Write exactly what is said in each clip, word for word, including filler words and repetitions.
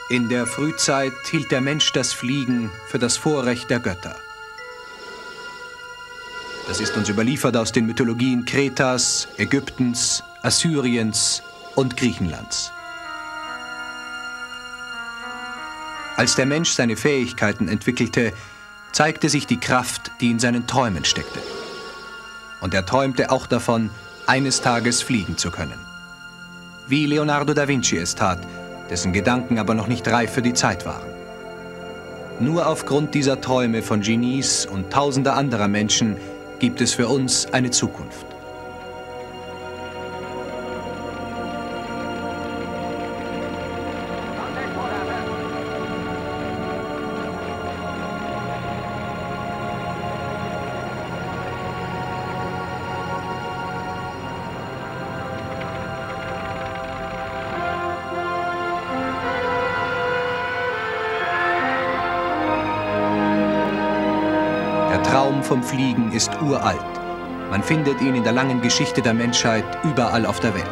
In der Frühzeit hielt der Mensch das Fliegen für das Vorrecht der Götter. Das ist uns überliefert aus den Mythologien Kretas, Ägyptens, Assyriens und Griechenlands. Als der Mensch seine Fähigkeiten entwickelte, zeigte sich die Kraft, die in seinen Träumen steckte. Und er träumte auch davon, eines Tages fliegen zu können. Wie Leonardo da Vinci es tat, dessen Gedanken aber noch nicht reif für die Zeit waren. Nur aufgrund dieser Träume von Genies und tausender anderer Menschen gibt es für uns eine Zukunft. Der Traum vom Fliegen ist uralt. Man findet ihn in der langen Geschichte der Menschheit überall auf der Welt.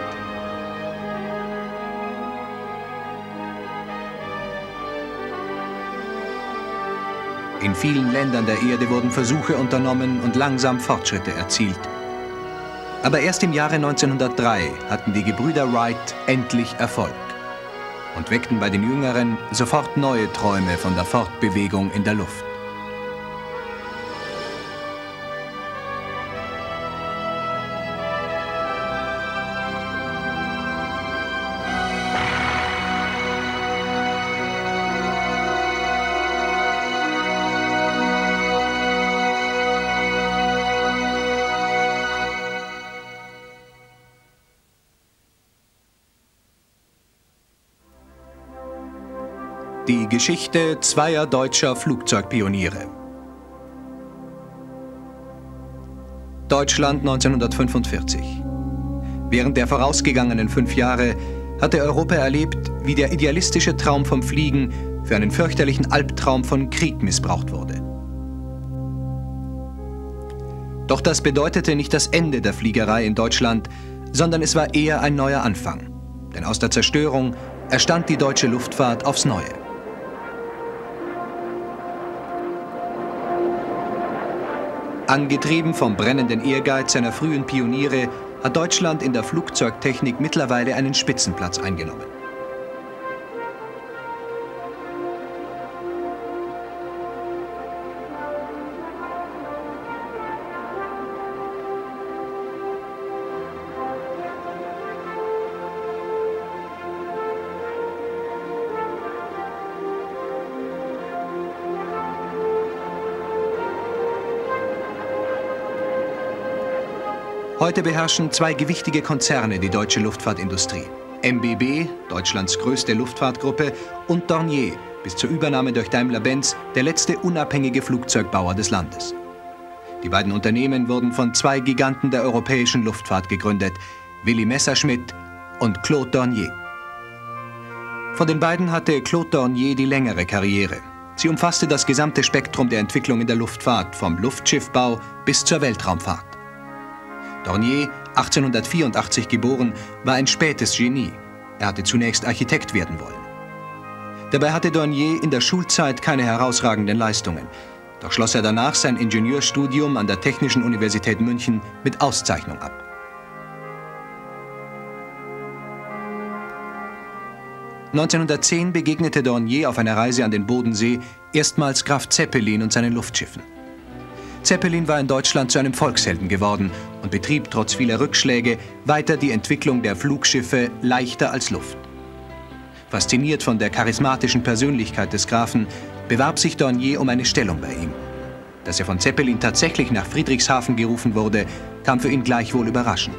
In vielen Ländern der Erde wurden Versuche unternommen und langsam Fortschritte erzielt. Aber erst im Jahre neunzehnhundertdrei hatten die Gebrüder Wright endlich Erfolg und weckten bei den Jüngeren sofort neue Träume von der Fortbewegung in der Luft. Die Geschichte zweier deutscher Flugzeugpioniere. Deutschland neunzehnhundertfünfundvierzig. Während der vorausgegangenen fünf Jahre hatte Europa erlebt, wie der idealistische Traum vom Fliegen für einen fürchterlichen Albtraum von Krieg missbraucht wurde. Doch das bedeutete nicht das Ende der Fliegerei in Deutschland, sondern es war eher ein neuer Anfang. Denn aus der Zerstörung erstand die deutsche Luftfahrt aufs Neue. Angetrieben vom brennenden Ehrgeiz seiner frühen Pioniere hat Deutschland in der Flugzeugtechnik mittlerweile einen Spitzenplatz eingenommen. Heute beherrschen zwei gewichtige Konzerne die deutsche Luftfahrtindustrie. M B B, Deutschlands größte Luftfahrtgruppe, und Dornier, bis zur Übernahme durch Daimler-Benz, der letzte unabhängige Flugzeugbauer des Landes. Die beiden Unternehmen wurden von zwei Giganten der europäischen Luftfahrt gegründet, Willy Messerschmitt und Claude Dornier. Von den beiden hatte Claude Dornier die längere Karriere. Sie umfasste das gesamte Spektrum der Entwicklung in der Luftfahrt, vom Luftschiffbau bis zur Weltraumfahrt. Dornier, achtzehnhundertvierundachtzig geboren, war ein spätes Genie. Er hatte zunächst Architekt werden wollen. Dabei hatte Dornier in der Schulzeit keine herausragenden Leistungen. Doch schloss er danach sein Ingenieurstudium an der Technischen Universität München mit Auszeichnung ab. neunzehnhundertzehn begegnete Dornier auf einer Reise an den Bodensee erstmals Graf Zeppelin und seinen Luftschiffen. Zeppelin war in Deutschland zu einem Volkshelden geworden und betrieb trotz vieler Rückschläge weiter die Entwicklung der Flugschiffe leichter als Luft. Fasziniert von der charismatischen Persönlichkeit des Grafen bewarb sich Dornier um eine Stellung bei ihm. Dass er von Zeppelin tatsächlich nach Friedrichshafen gerufen wurde, kam für ihn gleichwohl überraschend.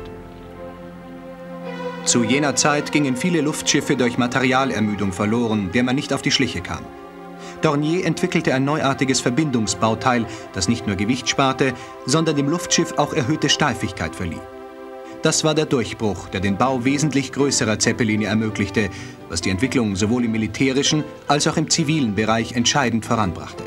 Zu jener Zeit gingen viele Luftschiffe durch Materialermüdung verloren, der man nicht auf die Schliche kam. Dornier entwickelte ein neuartiges Verbindungsbauteil, das nicht nur Gewicht sparte, sondern dem Luftschiff auch erhöhte Steifigkeit verlieh. Das war der Durchbruch, der den Bau wesentlich größerer Zeppeline ermöglichte, was die Entwicklung sowohl im militärischen als auch im zivilen Bereich entscheidend voranbrachte.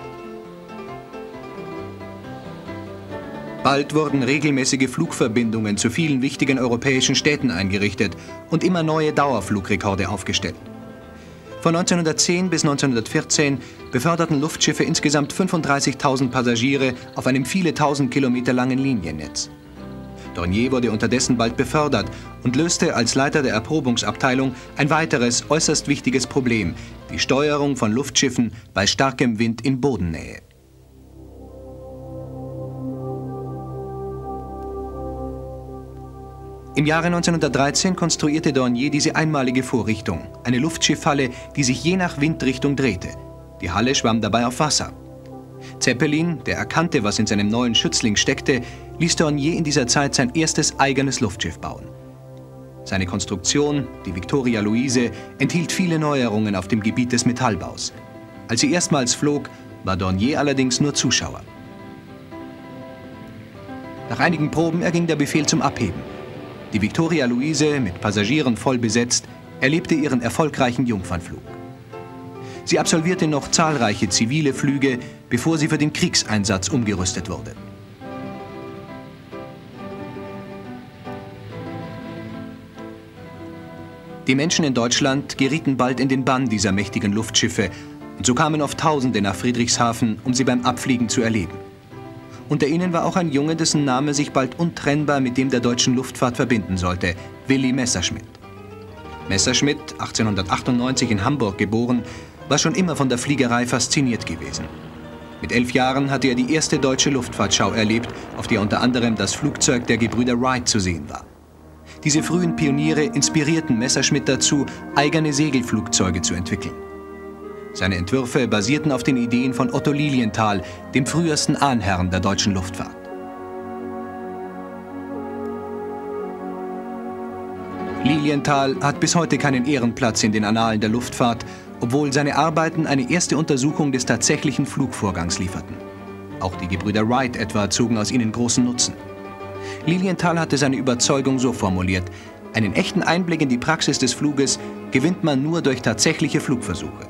Bald wurden regelmäßige Flugverbindungen zu vielen wichtigen europäischen Städten eingerichtet und immer neue Dauerflugrekorde aufgestellt. Von neunzehnhundertzehn bis neunzehnhundertvierzehn beförderten Luftschiffe insgesamt fünfunddreißigtausend Passagiere auf einem viele tausend Kilometer langen Liniennetz. Dornier wurde unterdessen bald befördert und löste als Leiter der Erprobungsabteilung ein weiteres äußerst wichtiges Problem: die Steuerung von Luftschiffen bei starkem Wind in Bodennähe. Im Jahre neunzehnhundertdreizehn konstruierte Dornier diese einmalige Vorrichtung, eine Luftschiffhalle, die sich je nach Windrichtung drehte. Die Halle schwamm dabei auf Wasser. Zeppelin, der erkannte, was in seinem neuen Schützling steckte, ließ Dornier in dieser Zeit sein erstes eigenes Luftschiff bauen. Seine Konstruktion, die Victoria Luise, enthielt viele Neuerungen auf dem Gebiet des Metallbaus. Als sie erstmals flog, war Dornier allerdings nur Zuschauer. Nach einigen Proben erging der Befehl zum Abheben. Die Victoria Luise, mit Passagieren voll besetzt, erlebte ihren erfolgreichen Jungfernflug. Sie absolvierte noch zahlreiche zivile Flüge, bevor sie für den Kriegseinsatz umgerüstet wurde. Die Menschen in Deutschland gerieten bald in den Bann dieser mächtigen Luftschiffe und so kamen oft Tausende nach Friedrichshafen, um sie beim Abfliegen zu erleben. Unter ihnen war auch ein Junge, dessen Name sich bald untrennbar mit dem der deutschen Luftfahrt verbinden sollte: Willy Messerschmitt. Messerschmitt, achtzehnhundertachtundneunzig in Hamburg geboren, war schon immer von der Fliegerei fasziniert gewesen. Mit elf Jahren hatte er die erste deutsche Luftfahrtschau erlebt, auf der unter anderem das Flugzeug der Gebrüder Wright zu sehen war. Diese frühen Pioniere inspirierten Messerschmitt dazu, eigene Segelflugzeuge zu entwickeln. Seine Entwürfe basierten auf den Ideen von Otto Lilienthal, dem frühesten Ahnherrn der deutschen Luftfahrt. Lilienthal hat bis heute keinen Ehrenplatz in den Annalen der Luftfahrt, obwohl seine Arbeiten eine erste Untersuchung des tatsächlichen Flugvorgangs lieferten. Auch die Gebrüder Wright etwa zogen aus ihnen großen Nutzen. Lilienthal hatte seine Überzeugung so formuliert: einen echten Einblick in die Praxis des Fluges gewinnt man nur durch tatsächliche Flugversuche.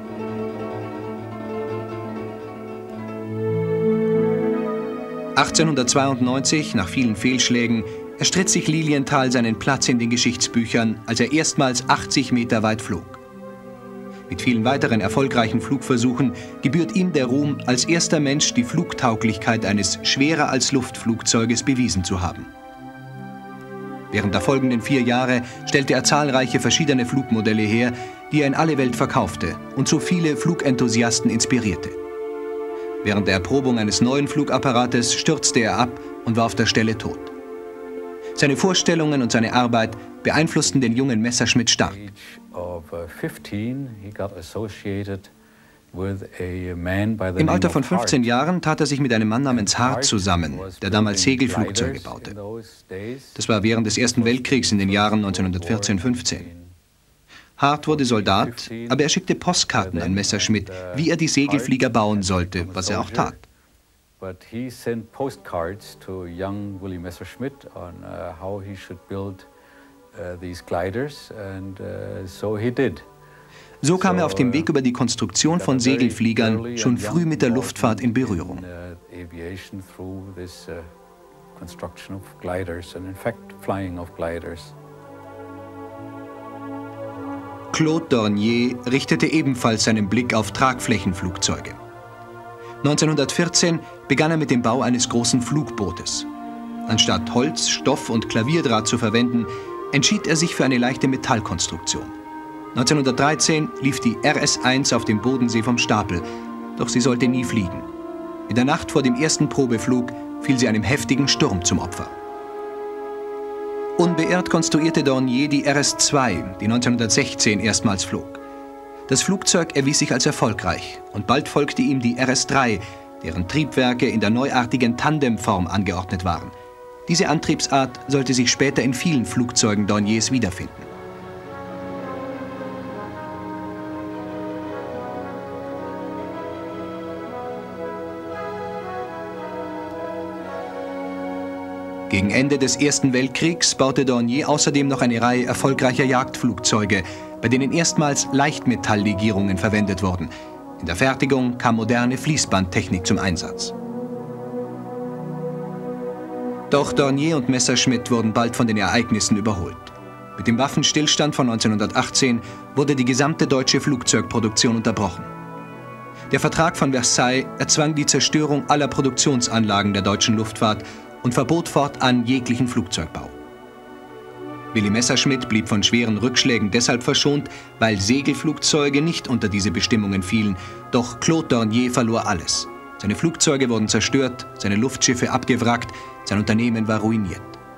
achtzehnhundertzweiundneunzig, nach vielen Fehlschlägen, erstritt sich Lilienthal seinen Platz in den Geschichtsbüchern, als er erstmals achtzig Meter weit flog. Mit vielen weiteren erfolgreichen Flugversuchen gebührt ihm der Ruhm, als erster Mensch die Flugtauglichkeit eines schwerer als Luftflugzeuges bewiesen zu haben. Während der folgenden vier Jahre stellte er zahlreiche verschiedene Flugmodelle her, die er in alle Welt verkaufte und so viele Flugenthusiasten inspirierte. Während der Erprobung eines neuen Flugapparates stürzte er ab und war auf der Stelle tot. Seine Vorstellungen und seine Arbeit beeinflussten den jungen Messerschmitt stark. Im Alter von fünfzehn Jahren tat er sich mit einem Mann namens Hart zusammen, der damals Segelflugzeuge baute. Das war während des Ersten Weltkriegs in den Jahren neunzehnhundertvierzehn fünfzehn. Hart wurde Soldat, aber er schickte Postkarten an Messerschmitt, wie er die Segelflieger bauen sollte, was er auch tat. But he sent postcards to young Willy Messerschmitt on uh, how he should build uh, these gliders, and uh, so he did. So kam er auf dem Weg über die Konstruktion von Segelfliegern schon früh mit der Luftfahrt in Berührung. Claude Dornier richtete ebenfalls seinen Blick auf Tragflächenflugzeuge. neunzehnhundertvierzehn begann er mit dem Bau eines großen Flugbootes. Anstatt Holz, Stoff und Klavierdraht zu verwenden, entschied er sich für eine leichte Metallkonstruktion. neunzehnhundertdreizehn lief die R S eins auf dem Bodensee vom Stapel, doch sie sollte nie fliegen. In der Nacht vor dem ersten Probeflug fiel sie einem heftigen Sturm zum Opfer. Unbeirrt konstruierte Dornier die R S zwei, die neunzehnhundertsechzehn erstmals flog. Das Flugzeug erwies sich als erfolgreich und bald folgte ihm die R S drei, deren Triebwerke in der neuartigen Tandemform angeordnet waren. Diese Antriebsart sollte sich später in vielen Flugzeugen Dorniers wiederfinden. Gegen Ende des Ersten Weltkriegs baute Dornier außerdem noch eine Reihe erfolgreicher Jagdflugzeuge, bei denen erstmals Leichtmetalllegierungen verwendet wurden. In der Fertigung kam moderne Fließbandtechnik zum Einsatz. Doch Dornier und Messerschmitt wurden bald von den Ereignissen überholt. Mit dem Waffenstillstand von neunzehnhundertachtzehn wurde die gesamte deutsche Flugzeugproduktion unterbrochen. Der Vertrag von Versailles erzwang die Zerstörung aller Produktionsanlagen der deutschen Luftfahrt und verbot fortan jeglichen Flugzeugbau. Willy Messerschmitt blieb von schweren Rückschlägen deshalb verschont, weil Segelflugzeuge nicht unter diese Bestimmungen fielen. Doch Claude Dornier verlor alles. Seine Flugzeuge wurden zerstört, seine Luftschiffe abgewrackt, sein Unternehmen war ruiniert.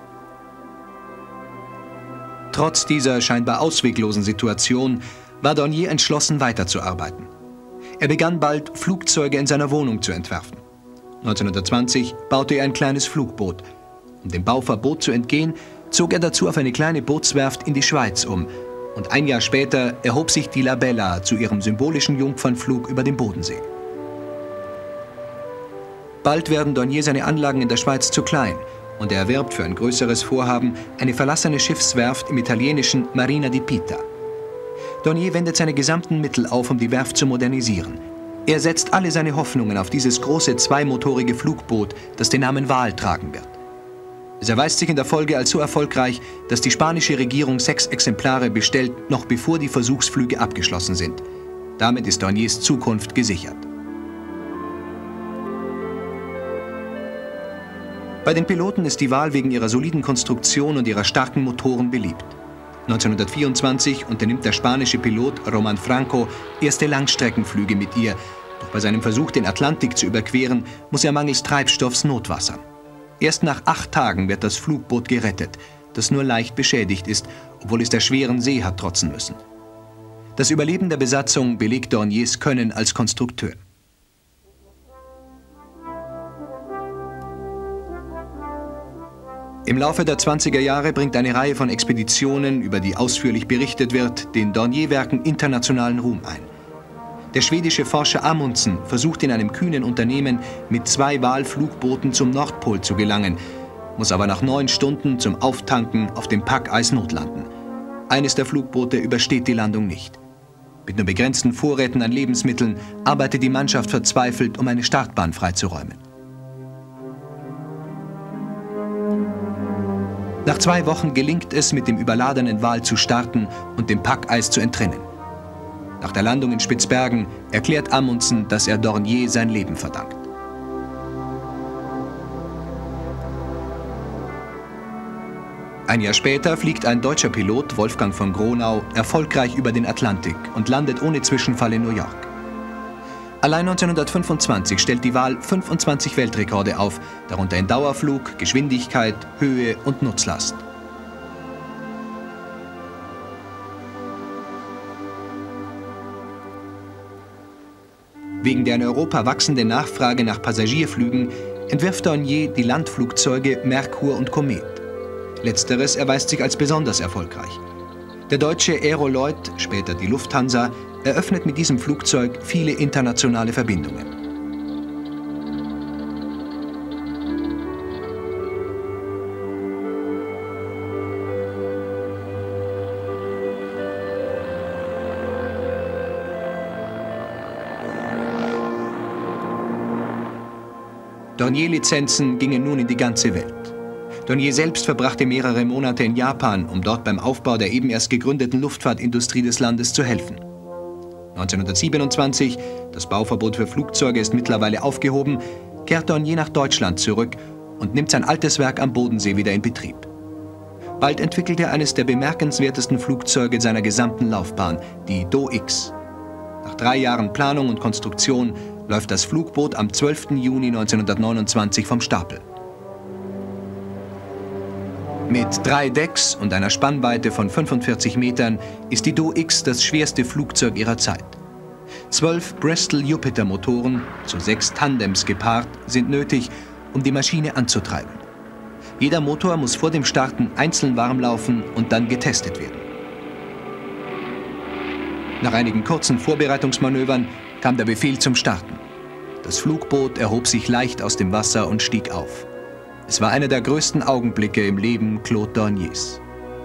Trotz dieser scheinbar ausweglosen Situation war Dornier entschlossen, weiterzuarbeiten. Er begann bald, Flugzeuge in seiner Wohnung zu entwerfen. neunzehnhundertzwanzig baute er ein kleines Flugboot. Um dem Bauverbot zu entgehen, zog er dazu auf eine kleine Bootswerft in die Schweiz um. Und ein Jahr später erhob sich die La Bella zu ihrem symbolischen Jungfernflug über den Bodensee. Bald werden Dornier seine Anlagen in der Schweiz zu klein und er erwirbt für ein größeres Vorhaben eine verlassene Schiffswerft im italienischen Marina di Pita. Dornier wendet seine gesamten Mittel auf, um die Werft zu modernisieren. Er setzt alle seine Hoffnungen auf dieses große zweimotorige Flugboot, das den Namen Wal tragen wird. Es erweist sich in der Folge als so erfolgreich, dass die spanische Regierung sechs Exemplare bestellt, noch bevor die Versuchsflüge abgeschlossen sind. Damit ist Dorniers Zukunft gesichert. Bei den Piloten ist die Wal wegen ihrer soliden Konstruktion und ihrer starken Motoren beliebt. neunzehnhundertvierundzwanzig unternimmt der spanische Pilot Roman Franco erste Langstreckenflüge mit ihr. Doch bei seinem Versuch, den Atlantik zu überqueren, muss er mangels Treibstoffs notwassern. Erst nach acht Tagen wird das Flugboot gerettet, das nur leicht beschädigt ist, obwohl es der schweren See hat trotzen müssen. Das Überleben der Besatzung belegt Dorniers Können als Konstrukteur. Im Laufe der zwanziger Jahre bringt eine Reihe von Expeditionen, über die ausführlich berichtet wird, den Dornier-Werken internationalen Ruhm ein. Der schwedische Forscher Amundsen versucht in einem kühnen Unternehmen mit zwei Walflugbooten zum Nordpol zu gelangen, muss aber nach neun Stunden zum Auftanken auf dem Packeis notlanden. Eines der Flugboote übersteht die Landung nicht. Mit nur begrenzten Vorräten an Lebensmitteln arbeitet die Mannschaft verzweifelt, um eine Startbahn freizuräumen. Nach zwei Wochen gelingt es, mit dem überladenen Wal zu starten und dem Packeis zu entrinnen. Nach der Landung in Spitzbergen erklärt Amundsen, dass er Dornier sein Leben verdankt. Ein Jahr später fliegt ein deutscher Pilot, Wolfgang von Gronau, erfolgreich über den Atlantik und landet ohne Zwischenfall in New York. Allein neunzehnhundertfünfundzwanzig stellt die Wal fünfundzwanzig Weltrekorde auf, darunter in Dauerflug, Geschwindigkeit, Höhe und Nutzlast. Wegen der in Europa wachsenden Nachfrage nach Passagierflügen entwirft Dornier die Landflugzeuge Merkur und Komet. Letzteres erweist sich als besonders erfolgreich. Der deutsche Aeroloid, später die Lufthansa, eröffnet mit diesem Flugzeug viele internationale Verbindungen. Dornier-Lizenzen gingen nun in die ganze Welt. Dornier selbst verbrachte mehrere Monate in Japan, um dort beim Aufbau der eben erst gegründeten Luftfahrtindustrie des Landes zu helfen. neunzehnhundertsiebenundzwanzig, das Bauverbot für Flugzeuge ist mittlerweile aufgehoben, kehrt Dornier nach Deutschland zurück und nimmt sein altes Werk am Bodensee wieder in Betrieb. Bald entwickelt er eines der bemerkenswertesten Flugzeuge seiner gesamten Laufbahn, die Do X. Nach drei Jahren Planung und Konstruktion läuft das Flugboot am zwölften Juni neunzehnhundertneunundzwanzig vom Stapel. Mit drei Decks und einer Spannweite von fünfundvierzig Metern ist die Do X das schwerste Flugzeug ihrer Zeit. Zwölf Bristol-Jupiter-Motoren, zu sechs Tandems gepaart, sind nötig, um die Maschine anzutreiben. Jeder Motor muss vor dem Starten einzeln warm laufen und dann getestet werden. Nach einigen kurzen Vorbereitungsmanövern kam der Befehl zum Starten. Das Flugboot erhob sich leicht aus dem Wasser und stieg auf. Es war einer der größten Augenblicke im Leben Claude Dorniers.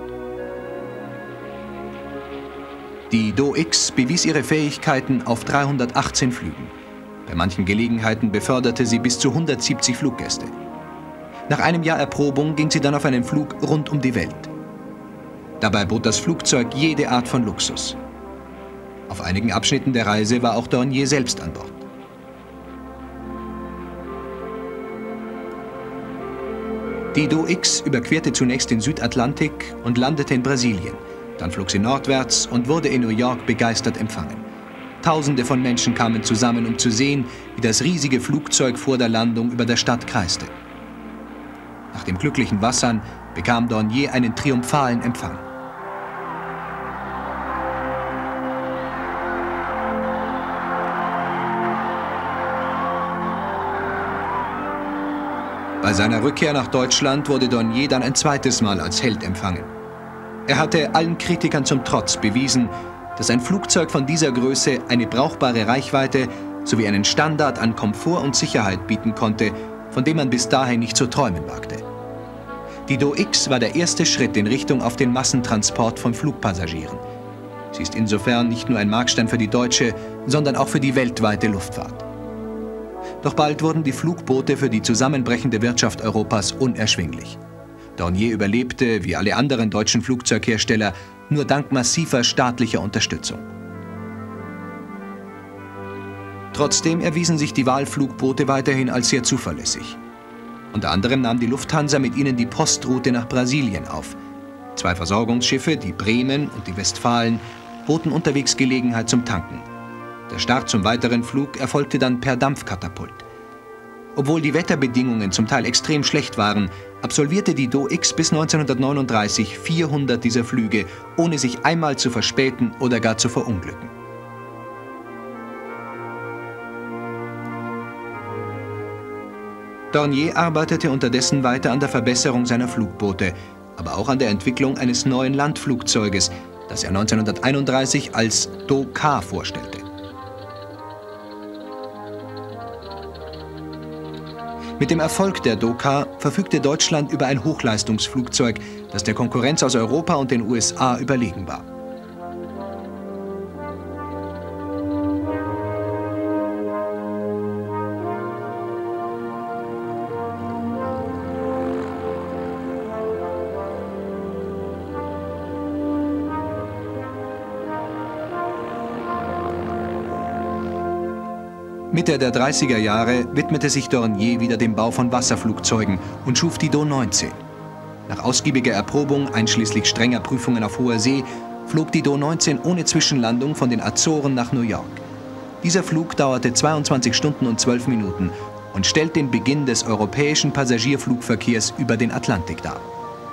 Die Do X bewies ihre Fähigkeiten auf dreihundertachtzehn Flügen. Bei manchen Gelegenheiten beförderte sie bis zu hundertsiebzig Fluggäste. Nach einem Jahr Erprobung ging sie dann auf einen Flug rund um die Welt. Dabei bot das Flugzeug jede Art von Luxus. Auf einigen Abschnitten der Reise war auch Dornier selbst an Bord. Die Do X überquerte zunächst den Südatlantik und landete in Brasilien. Dann flog sie nordwärts und wurde in New York begeistert empfangen. Tausende von Menschen kamen zusammen, um zu sehen, wie das riesige Flugzeug vor der Landung über der Stadt kreiste. Nach dem glücklichen Wassern bekam Dornier einen triumphalen Empfang. Bei seiner Rückkehr nach Deutschland wurde Dornier dann ein zweites Mal als Held empfangen. Er hatte allen Kritikern zum Trotz bewiesen, dass ein Flugzeug von dieser Größe eine brauchbare Reichweite sowie einen Standard an Komfort und Sicherheit bieten konnte, von dem man bis dahin nicht zu träumen wagte. Die Do X war der erste Schritt in Richtung auf den Massentransport von Flugpassagieren. Sie ist insofern nicht nur ein Markstein für die deutsche, sondern auch für die weltweite Luftfahrt. Doch bald wurden die Flugboote für die zusammenbrechende Wirtschaft Europas unerschwinglich. Dornier überlebte, wie alle anderen deutschen Flugzeughersteller, nur dank massiver staatlicher Unterstützung. Trotzdem erwiesen sich die Wahlflugboote weiterhin als sehr zuverlässig. Unter anderem nahm die Lufthansa mit ihnen die Postroute nach Brasilien auf. Zwei Versorgungsschiffe, die Bremen und die Westfalen, boten unterwegs Gelegenheit zum Tanken. Der Start zum weiteren Flug erfolgte dann per Dampfkatapult. Obwohl die Wetterbedingungen zum Teil extrem schlecht waren, absolvierte die Do X bis neunzehnhundertneununddreißig vierhundert dieser Flüge, ohne sich einmal zu verspäten oder gar zu verunglücken. Dornier arbeitete unterdessen weiter an der Verbesserung seiner Flugboote, aber auch an der Entwicklung eines neuen Landflugzeuges, das er neunzehnhunderteinunddreißig als Do Ka vorstellte. Mit dem Erfolg der Do Ka verfügte Deutschland über ein Hochleistungsflugzeug, das der Konkurrenz aus Europa und den U S A überlegen war. Mitte der dreißiger Jahre widmete sich Dornier wieder dem Bau von Wasserflugzeugen und schuf die Do neunzehn. Nach ausgiebiger Erprobung, einschließlich strenger Prüfungen auf hoher See, flog die Do neunzehn ohne Zwischenlandung von den Azoren nach New York. Dieser Flug dauerte zweiundzwanzig Stunden und zwölf Minuten und stellt den Beginn des europäischen Passagierflugverkehrs über den Atlantik dar.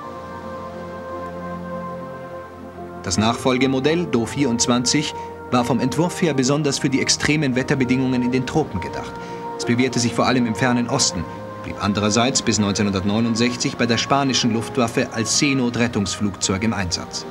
Das Nachfolgemodell Do vierundzwanzig war vom Entwurf her besonders für die extremen Wetterbedingungen in den Tropen gedacht. Es bewährte sich vor allem im fernen Osten, blieb andererseits bis neunzehnhundertneunundsechzig bei der spanischen Luftwaffe als Seenotrettungsflugzeug im Einsatz.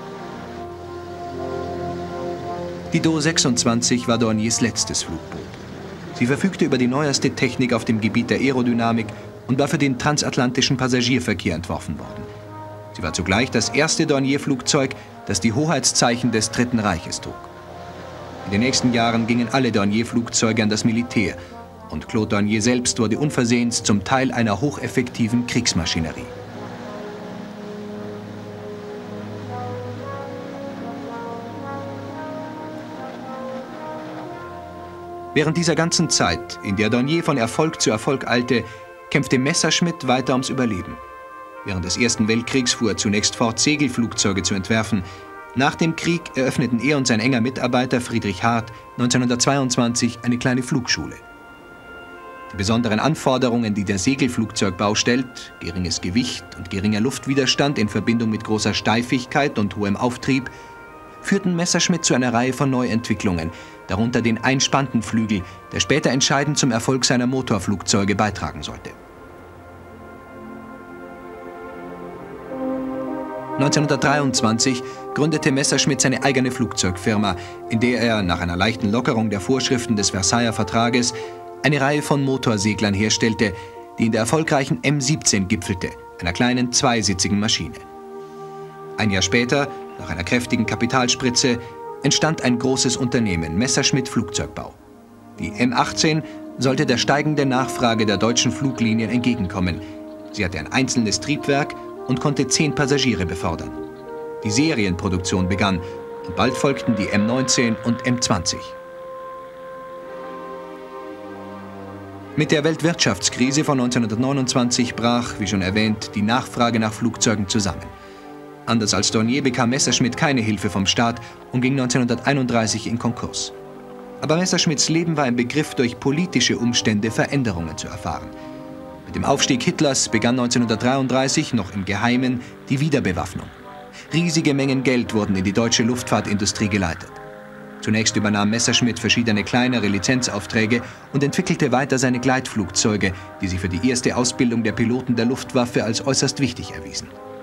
Die Do sechsundzwanzig war Dorniers letztes Flugboot. Sie verfügte über die neueste Technik auf dem Gebiet der Aerodynamik und war für den transatlantischen Passagierverkehr entworfen worden. Sie war zugleich das erste Dornier-Flugzeug, das die Hoheitszeichen des Dritten Reiches trug. In den nächsten Jahren gingen alle Dornier-Flugzeuge an das Militär und Claude Dornier selbst wurde unversehens zum Teil einer hocheffektiven Kriegsmaschinerie. Während dieser ganzen Zeit, in der Dornier von Erfolg zu Erfolg eilte, kämpfte Messerschmitt weiter ums Überleben. Während des Ersten Weltkriegs fuhr er zunächst fort, Segelflugzeuge zu entwerfen. Nach dem Krieg eröffneten er und sein enger Mitarbeiter Friedrich Hart neunzehnhundertzweiundzwanzig eine kleine Flugschule. Die besonderen Anforderungen, die der Segelflugzeugbau stellt, geringes Gewicht und geringer Luftwiderstand in Verbindung mit großer Steifigkeit und hohem Auftrieb, führten Messerschmitt zu einer Reihe von Neuentwicklungen, darunter den Einspantenflügel, der später entscheidend zum Erfolg seiner Motorflugzeuge beitragen sollte. neunzehnhundertdreiundzwanzig gründete Messerschmitt seine eigene Flugzeugfirma, in der er nach einer leichten Lockerung der Vorschriften des Versailler Vertrages eine Reihe von Motorseglern herstellte, die in der erfolgreichen M siebzehn gipfelte, einer kleinen zweisitzigen Maschine. Ein Jahr später, nach einer kräftigen Kapitalspritze, entstand ein großes Unternehmen, Messerschmitt Flugzeugbau. Die M achtzehn sollte der steigenden Nachfrage der deutschen Fluglinien entgegenkommen. Sie hatte ein einzelnes Triebwerk und konnte zehn Passagiere befördern. Die Serienproduktion begann und bald folgten die M neunzehn und M zwanzig. Mit der Weltwirtschaftskrise von neunzehnhundertneunundzwanzig brach, wie schon erwähnt, die Nachfrage nach Flugzeugen zusammen. Anders als Dornier bekam Messerschmitt keine Hilfe vom Staat und ging neunzehnhunderteinunddreißig in Konkurs. Aber Messerschmitts Leben war im Begriff, durch politische Umstände Veränderungen zu erfahren. Mit dem Aufstieg Hitlers begann neunzehnhundertdreiunddreißig noch im Geheimen die Wiederbewaffnung. Riesige Mengen Geld wurden in die deutsche Luftfahrtindustrie geleitet. Zunächst übernahm Messerschmitt verschiedene kleinere Lizenzaufträge und entwickelte weiter seine Gleitflugzeuge, die sich für die erste Ausbildung der Piloten der Luftwaffe als äußerst wichtig erwiesen.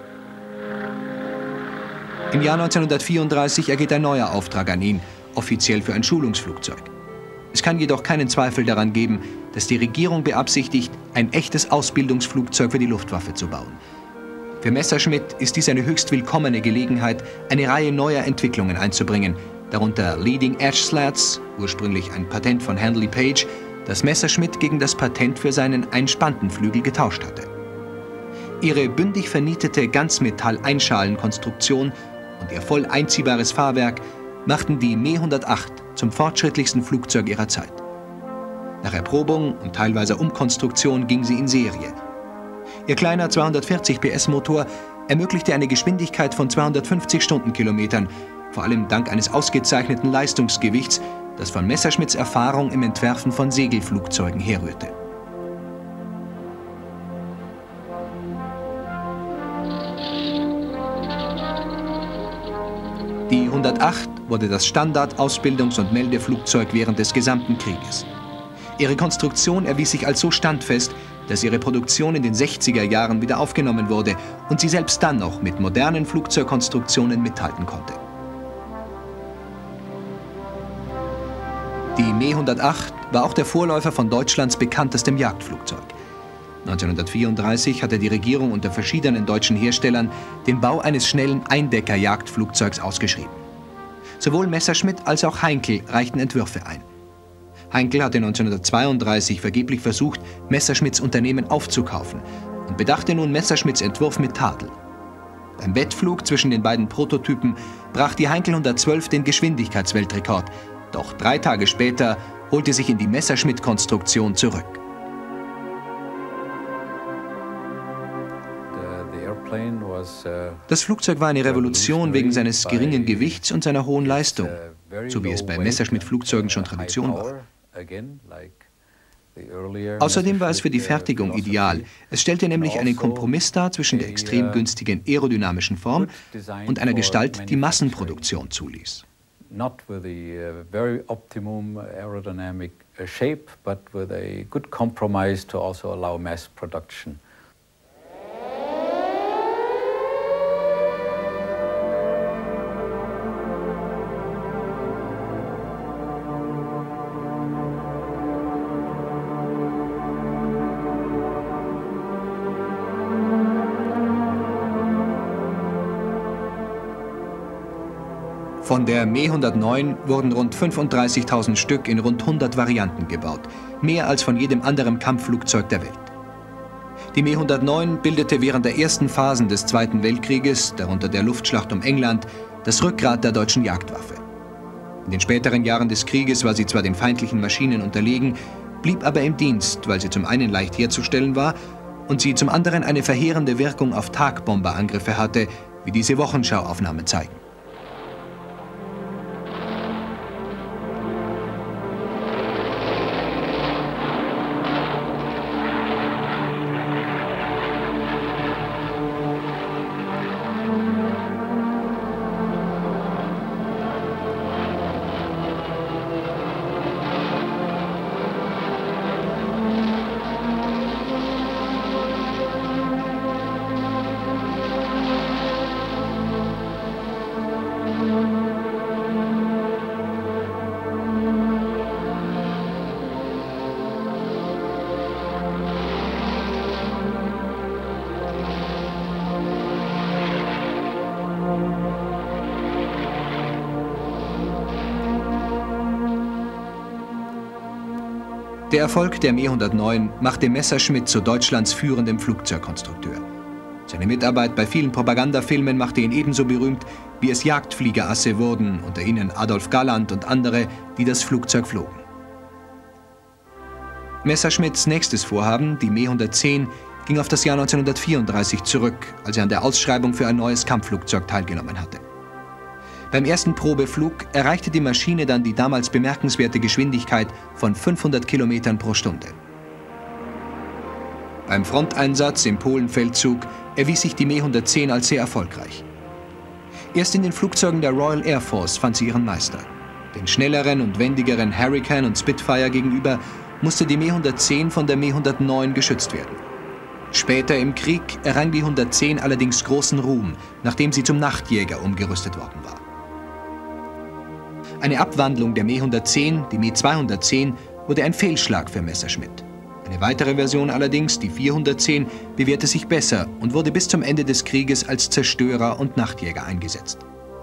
Im Jahr neunzehnhundertvierunddreißig ergeht ein neuer Auftrag an ihn, offiziell für ein Schulungsflugzeug. Es kann jedoch keinen Zweifel daran geben, dass die Regierung beabsichtigt, ein echtes Ausbildungsflugzeug für die Luftwaffe zu bauen. Für Messerschmitt ist dies eine höchst willkommene Gelegenheit, eine Reihe neuer Entwicklungen einzubringen, darunter Leading Edge Slats, ursprünglich ein Patent von Handley Page, das Messerschmitt gegen das Patent für seinen Einspantenflügel getauscht hatte. Ihre bündig vernietete Ganzmetall-Einschalenkonstruktion und ihr voll einziehbares Fahrwerk machten die Me hundertacht zum fortschrittlichsten Flugzeug ihrer Zeit. Nach Erprobung und teilweise Umkonstruktion ging sie in Serie. Ihr kleiner zweihundertvierzig P S Motor ermöglichte eine Geschwindigkeit von zweihundertfünfzig Stundenkilometern, vor allem dank eines ausgezeichneten Leistungsgewichts, das von Messerschmitts Erfahrung im Entwerfen von Segelflugzeugen herrührte. Die hundertacht wurde das Standard-, Ausbildungs- und Meldeflugzeug während des gesamten Krieges. Ihre Konstruktion erwies sich als so standfest, dass ihre Produktion in den sechziger Jahren wieder aufgenommen wurde und sie selbst dann noch mit modernen Flugzeugkonstruktionen mithalten konnte. Die Me hundertacht war auch der Vorläufer von Deutschlands bekanntestem Jagdflugzeug. neunzehnhundertvierunddreißig hatte die Regierung unter verschiedenen deutschen Herstellern den Bau eines schnellen Eindecker-Jagdflugzeugs ausgeschrieben. Sowohl Messerschmitt als auch Heinkel reichten Entwürfe ein. Heinkel hatte neunzehnhundertzweiunddreißig vergeblich versucht, Messerschmitts Unternehmen aufzukaufen und bedachte nun Messerschmitts Entwurf mit Tadel. Beim Wettflug zwischen den beiden Prototypen brach die Heinkel hundertzwölf den Geschwindigkeitsweltrekord, doch drei Tage später holte sich in die Messerschmitt-Konstruktion zurück. Das Flugzeug war eine Revolution wegen seines geringen Gewichts und seiner hohen Leistung, so wie es bei Messerschmitt-Flugzeugen schon Tradition war. Außerdem war es für die Fertigung ideal. Es stellte nämlich einen Kompromiss dar zwischen der extrem günstigen aerodynamischen Form und einer Gestalt, die Massenproduktion zuließ. Not with a uh, very optimum aerodynamic uh, shape, but with a good compromise to also allow mass production. Von der Me hundertneun wurden rund fünfunddreißigtausend Stück in rund hundert Varianten gebaut, mehr als von jedem anderen Kampfflugzeug der Welt. Die Me hundertneun bildete während der ersten Phasen des Zweiten Weltkrieges, darunter der Luftschlacht um England, das Rückgrat der deutschen Jagdwaffe. In den späteren Jahren des Krieges war sie zwar den feindlichen Maschinen unterlegen, blieb aber im Dienst, weil sie zum einen leicht herzustellen war und sie zum anderen eine verheerende Wirkung auf Tagbomberangriffe hatte, wie diese Wochenschauaufnahmen zeigen. Der Erfolg der Me hundertneun machte Messerschmitt zu Deutschlands führendem Flugzeugkonstrukteur. Seine Mitarbeit bei vielen Propagandafilmen machte ihn ebenso berühmt, wie es Jagdfliegerasse wurden, unter ihnen Adolf Galland und andere, die das Flugzeug flogen. Messerschmitts nächstes Vorhaben, die Me hundertzehn, ging auf das Jahr neunzehnhundertvierunddreißig zurück, als er an der Ausschreibung für ein neues Kampfflugzeug teilgenommen hatte. Beim ersten Probeflug erreichte die Maschine dann die damals bemerkenswerte Geschwindigkeit von fünfhundert Kilometern pro Stunde. Beim Fronteinsatz im Polenfeldzug erwies sich die Me hundertzehn als sehr erfolgreich. Erst in den Flugzeugen der Royal Air Force fand sie ihren Meister. Den schnelleren und wendigeren Hurricane und Spitfire gegenüber musste die Me hundertzehn von der Me hundertneun geschützt werden. Später im Krieg errang die hundertzehn allerdings großen Ruhm, nachdem sie zum Nachtjäger umgerüstet worden war. Eine Abwandlung der Me hundertzehn, die Me zweihundertzehn, wurde ein Fehlschlag für Messerschmitt. Eine weitere Version allerdings, die vierhundertzehn, bewährte sich besser und wurde bis zum Ende des Krieges als Zerstörer und Nachtjäger eingesetzt.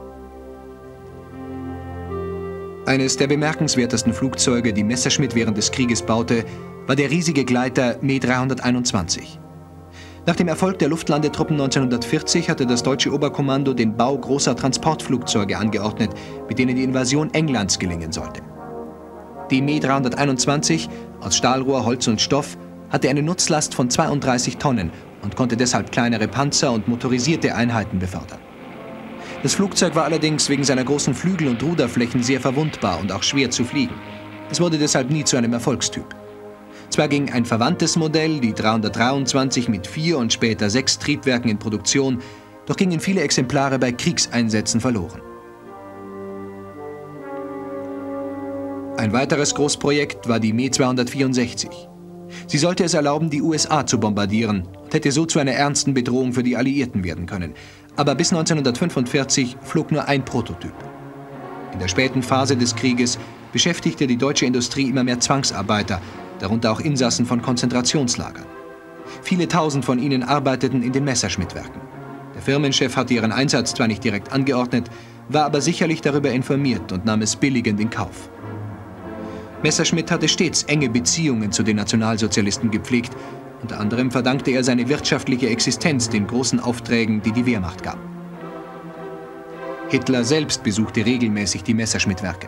Eines der bemerkenswertesten Flugzeuge, die Messerschmitt während des Krieges baute, war der riesige Gleiter Me dreihunderteinundzwanzig. Nach dem Erfolg der Luftlandetruppen neunzehnhundertvierzig hatte das deutsche Oberkommando den Bau großer Transportflugzeuge angeordnet, mit denen die Invasion Englands gelingen sollte. Die Me dreihunderteinundzwanzig, aus Stahlrohr, Holz und Stoff, hatte eine Nutzlast von zweiunddreißig Tonnen und konnte deshalb kleinere Panzer und motorisierte Einheiten befördern. Das Flugzeug war allerdings wegen seiner großen Flügel und Ruderflächen sehr verwundbar und auch schwer zu fliegen. Es wurde deshalb nie zu einem Erfolgstyp. Zwar ging ein verwandtes Modell, die dreihundertdreiundzwanzig, mit vier und später sechs Triebwerken in Produktion, doch gingen viele Exemplare bei Kriegseinsätzen verloren. Ein weiteres Großprojekt war die Me zweihundertvierundsechzig. Sie sollte es erlauben, die U S A zu bombardieren und hätte so zu einer ernsten Bedrohung für die Alliierten werden können. Aber bis neunzehnhundertfünfundvierzig flog nur ein Prototyp. In der späten Phase des Krieges beschäftigte die deutsche Industrie immer mehr Zwangsarbeiter, darunter auch Insassen von Konzentrationslagern. Viele tausend von ihnen arbeiteten in den Messerschmitt-Werken. Der Firmenchef hatte ihren Einsatz zwar nicht direkt angeordnet, war aber sicherlich darüber informiert und nahm es billigend in Kauf. Messerschmitt hatte stets enge Beziehungen zu den Nationalsozialisten gepflegt. Unter anderem verdankte er seine wirtschaftliche Existenz den großen Aufträgen, die die Wehrmacht gab. Hitler selbst besuchte regelmäßig die Messerschmitt-Werke.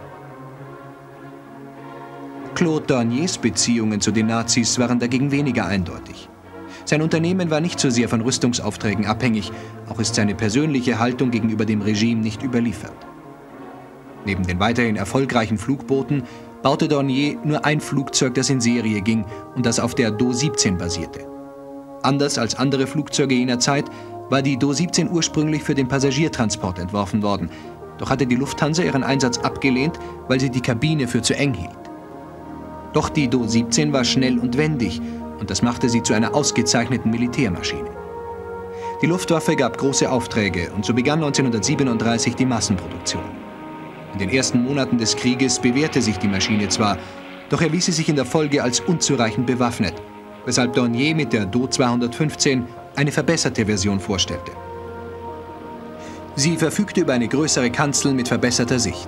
Claude Dorniers Beziehungen zu den Nazis waren dagegen weniger eindeutig. Sein Unternehmen war nicht so sehr von Rüstungsaufträgen abhängig, auch ist seine persönliche Haltung gegenüber dem Regime nicht überliefert. Neben den weiterhin erfolgreichen Flugbooten baute Dornier nur ein Flugzeug, das in Serie ging und das auf der Do siebzehn basierte. Anders als andere Flugzeuge jener Zeit war die Do siebzehn ursprünglich für den Passagiertransport entworfen worden, doch hatte die Lufthansa ihren Einsatz abgelehnt, weil sie die Kabine für zu eng hielt. Doch die Do siebzehn war schnell und wendig und das machte sie zu einer ausgezeichneten Militärmaschine. Die Luftwaffe gab große Aufträge und so begann neunzehnhundertsiebenunddreißig die Massenproduktion. In den ersten Monaten des Krieges bewährte sich die Maschine zwar, doch erwies sie sich in der Folge als unzureichend bewaffnet, weshalb Dornier mit der Do zweihundertfünfzehn eine verbesserte Version vorstellte. Sie verfügte über eine größere Kanzel mit verbesserter Sicht.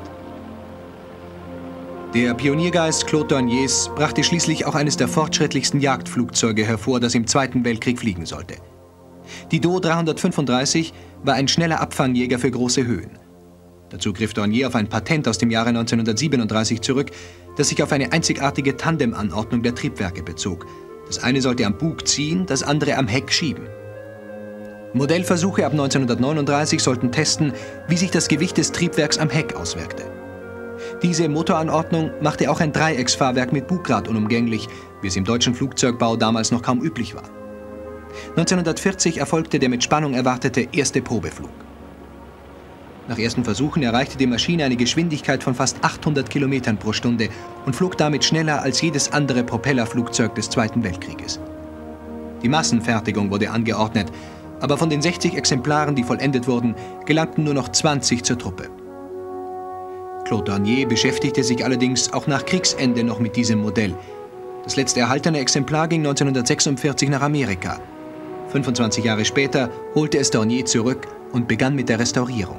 Der Pioniergeist Claude Dorniers brachte schließlich auch eines der fortschrittlichsten Jagdflugzeuge hervor, das im Zweiten Weltkrieg fliegen sollte. Die Do dreihundertfünfunddreißig war ein schneller Abfangjäger für große Höhen. Dazu griff Dornier auf ein Patent aus dem Jahre neunzehnhundertsiebenunddreißig zurück, das sich auf eine einzigartige Tandemanordnung der Triebwerke bezog. Das eine sollte am Bug ziehen, das andere am Heck schieben. Modellversuche ab neunzehnhundertneununddreißig sollten testen, wie sich das Gewicht des Triebwerks am Heck auswirkte. Diese Motoranordnung machte auch ein Dreiecksfahrwerk mit Bugrad unumgänglich, wie es im deutschen Flugzeugbau damals noch kaum üblich war. neunzehnhundertvierzig erfolgte der mit Spannung erwartete erste Probeflug. Nach ersten Versuchen erreichte die Maschine eine Geschwindigkeit von fast achthundert Kilometern pro Stunde und flog damit schneller als jedes andere Propellerflugzeug des Zweiten Weltkrieges. Die Massenfertigung wurde angeordnet, aber von den sechzig Exemplaren, die vollendet wurden, gelangten nur noch zwanzig zur Truppe. Claude Dornier beschäftigte sich allerdings auch nach Kriegsende noch mit diesem Modell. Das letzte erhaltene Exemplar ging neunzehnhundertsechsundvierzig nach Amerika. fünfundzwanzig Jahre später holte es Dornier zurück und begann mit der Restaurierung.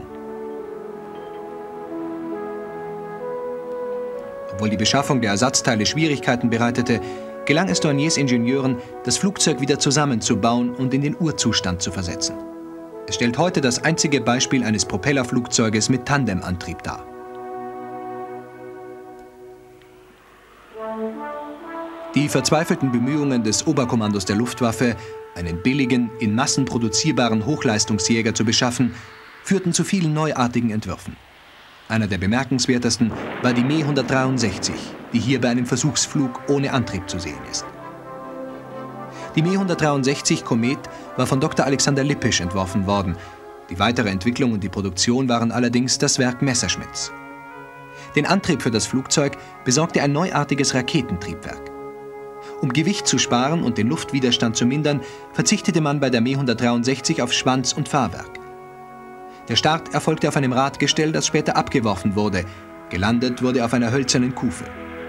Obwohl die Beschaffung der Ersatzteile Schwierigkeiten bereitete, gelang es Dorniers Ingenieuren, das Flugzeug wieder zusammenzubauen und in den Urzustand zu versetzen. Es stellt heute das einzige Beispiel eines Propellerflugzeuges mit Tandemantrieb dar. Die verzweifelten Bemühungen des Oberkommandos der Luftwaffe, einen billigen, in Massen produzierbaren Hochleistungsjäger zu beschaffen, führten zu vielen neuartigen Entwürfen. Einer der bemerkenswertesten war die Me hundertdreiundsechzig, die hier bei einem Versuchsflug ohne Antrieb zu sehen ist. Die Me hundertdreiundsechzig Komet war von Doktor Alexander Lippisch entworfen worden. Die weitere Entwicklung und die Produktion waren allerdings das Werk Messerschmitts. Den Antrieb für das Flugzeug besorgte ein neuartiges Raketentriebwerk. Um Gewicht zu sparen und den Luftwiderstand zu mindern, verzichtete man bei der Me hundertdreiundsechzig auf Schwanz und Fahrwerk. Der Start erfolgte auf einem Radgestell, das später abgeworfen wurde. Gelandet wurde auf einer hölzernen Kufe.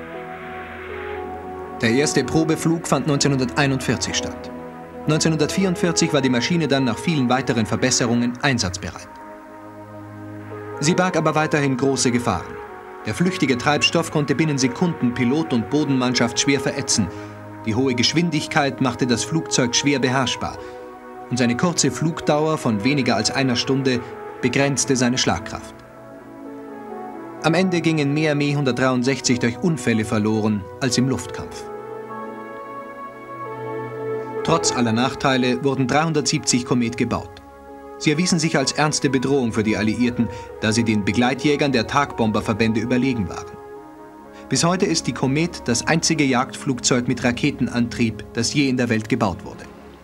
Der erste Probeflug fand neunzehnhunderteinundvierzig statt. neunzehnhundertvierundvierzig war die Maschine dann nach vielen weiteren Verbesserungen einsatzbereit. Sie barg aber weiterhin große Gefahren. Der flüchtige Treibstoff konnte binnen Sekunden Pilot und Bodenmannschaft schwer verätzen. Die hohe Geschwindigkeit machte das Flugzeug schwer beherrschbar. Und seine kurze Flugdauer von weniger als einer Stunde begrenzte seine Schlagkraft. Am Ende gingen mehr Me hundertdreiundsechzig durch Unfälle verloren als im Luftkampf. Trotz aller Nachteile wurden dreihundertsiebzig Komet gebaut. Sie erwiesen sich als ernste Bedrohung für die Alliierten, da sie den Begleitjägern der Tagbomberverbände überlegen waren. Bis heute ist die Komet das einzige Jagdflugzeug mit Raketenantrieb, das je in der Welt gebaut wurde.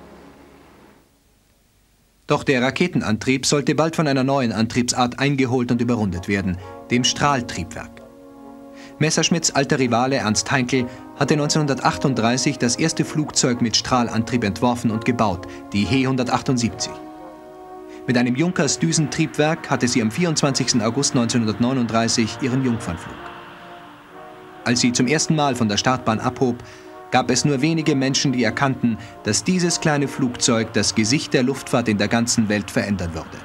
Doch der Raketenantrieb sollte bald von einer neuen Antriebsart eingeholt und überrundet werden, dem Strahltriebwerk. Messerschmitts alter Rivale Ernst Heinkel hatte neunzehnhundertachtunddreißig das erste Flugzeug mit Strahlantrieb entworfen und gebaut, die He hundertachtundsiebzig. Mit einem Junkers-Düsentriebwerk hatte sie am vierundzwanzigsten August neunzehnhundertneununddreißig ihren Jungfernflug. Als sie zum ersten Mal von der Startbahn abhob, gab es nur wenige Menschen, die erkannten, dass dieses kleine Flugzeug das Gesicht der Luftfahrt in der ganzen Welt verändern würde.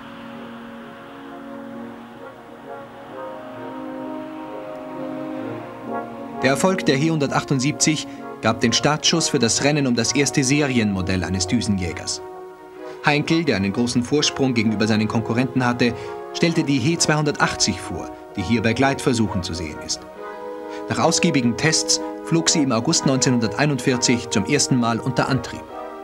Der Erfolg der He hundertachtundsiebzig gab den Startschuss für das Rennen um das erste Serienmodell eines Düsenjägers. Heinkel, der einen großen Vorsprung gegenüber seinen Konkurrenten hatte, stellte die He zweihundertachtzig vor, die hier bei Gleitversuchen zu sehen ist. Nach ausgiebigen Tests flog sie im August neunzehnhunderteinundvierzig zum ersten Mal unter Antrieb.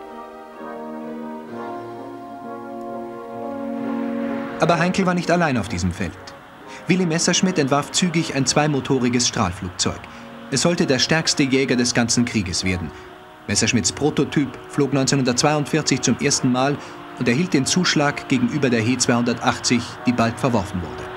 Aber Heinkel war nicht allein auf diesem Feld. Willy Messerschmitt entwarf zügig ein zweimotoriges Strahlflugzeug. Es sollte der stärkste Jäger des ganzen Krieges werden. Messerschmitts Prototyp flog neunzehnhundertzweiundvierzig zum ersten Mal und erhielt den Zuschlag gegenüber der He zweihundertachtzig, die bald verworfen wurde.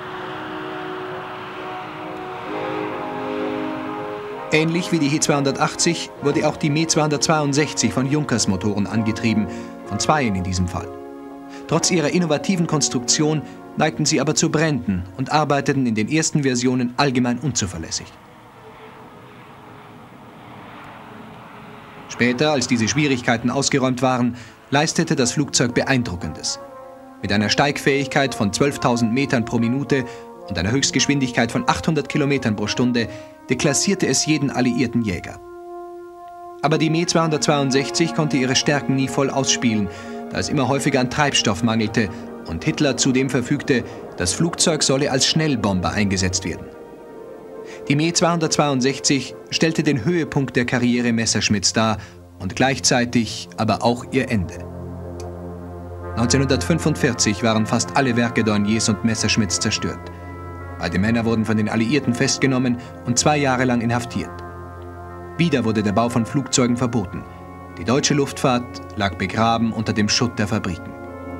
Ähnlich wie die He zweihundertachtzig wurde auch die Me zweihundertzweiundsechzig von Junkers-Motoren angetrieben, von zweien in diesem Fall. Trotz ihrer innovativen Konstruktion neigten sie aber zu Bränden und arbeiteten in den ersten Versionen allgemein unzuverlässig. Später, als diese Schwierigkeiten ausgeräumt waren, leistete das Flugzeug Beeindruckendes. Mit einer Steigfähigkeit von zwölftausend Metern pro Minute und einer Höchstgeschwindigkeit von achthundert Kilometern pro Stunde deklassierte es jeden alliierten Jäger. Aber die Me zweihundertzweiundsechzig konnte ihre Stärken nie voll ausspielen, da es immer häufiger an Treibstoff mangelte und Hitler zudem verfügte, das Flugzeug solle als Schnellbomber eingesetzt werden. Die Me zweihundertzweiundsechzig stellte den Höhepunkt der Karriere Messerschmitts dar und gleichzeitig aber auch ihr Ende. neunzehnhundertfünfundvierzig waren fast alle Werke Dorniers und Messerschmitts zerstört. Beide Männer wurden von den Alliierten festgenommen und zwei Jahre lang inhaftiert. Wieder wurde der Bau von Flugzeugen verboten. Die deutsche Luftfahrt lag begraben unter dem Schutt der Fabriken.